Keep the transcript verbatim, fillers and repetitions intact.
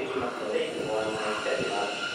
できますのでご案内しております。